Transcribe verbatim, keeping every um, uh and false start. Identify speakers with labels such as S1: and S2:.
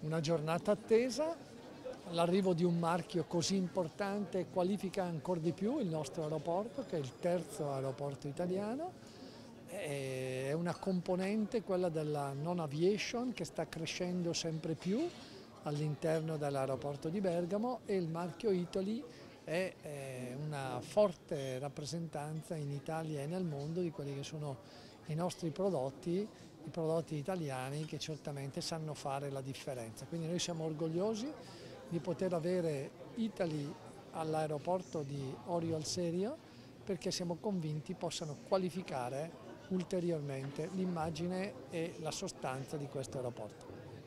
S1: una giornata attesa, l'arrivo di un marchio così importante qualifica ancora di più il nostro aeroporto, che è il terzo aeroporto italiano. È una componente, quella della non aviation, che sta crescendo sempre più all'interno dell'aeroporto di Bergamo, e il marchio Italy è una forte rappresentanza in Italia e nel mondo di quelli che sono i nostri prodotti, i prodotti italiani che certamente sanno fare la differenza. Quindi noi siamo orgogliosi di poter avere Italy all'aeroporto di Orio al Serio, perché siamo convinti possano qualificare ulteriormente l'immagine e la sostanza di questo aeroporto.